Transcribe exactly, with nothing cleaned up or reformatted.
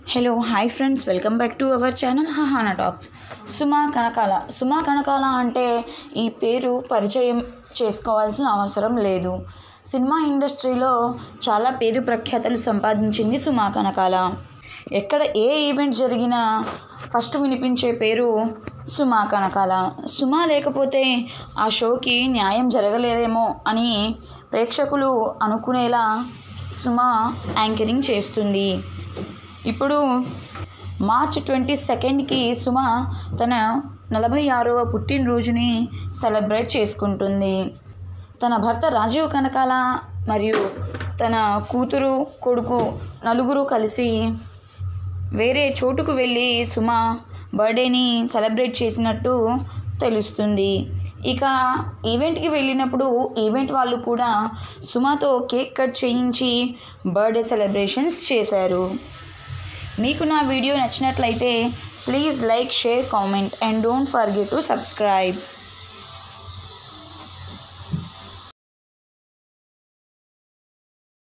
Hello hi friends, welcome back to our channel Hahana talks. Suma Kanakala Suma Kanakala అంటే ఈ పేరు పరిచయం చేసుకోవాల్సిన అవసరం లేదు. సినిమా ఇండస్ట్రీలో చాలా పేరు ప్రఖ్యాతలు సంపాదించింది సుమా కనకాల. ఎక్కడ ఏ ఈవెంట్ జరిగినా ఫస్ట్ వినిపించే పేరు సుమా కనకాల. సుమా లేకపోతే ఆ షోకి న్యాయం జరగలేదేమో అని ప్రేక్షకులు అనుకునేలా సుమా యాంకరింగ్ చేస్తుంది. ఇప్పుడు మార్చ్ ట్వంటీ సెకండ్కి సుమ తన నలభై ఆరవ పుట్టినరోజుని సెలబ్రేట్ చేసుకుంటుంది. తన భర్త రాజీవ్ కనకాల మరియు తన కూతురు కొడుకు నలుగురు కలిసి వేరే చోటుకు వెళ్ళి సుమ బర్త్డేని సెలబ్రేట్ చేసినట్టు తెలుస్తుంది. ఇక ఈవెంట్కి వెళ్ళినప్పుడు ఈవెంట్ వాళ్ళు కూడా సుమతో కేక్ కట్ చేయించి బర్త్డే సెలబ్రేషన్స్ చేశారు. మీకు నా వీడియో నచ్చినట్లయితే please like, share, comment and don't forget to subscribe.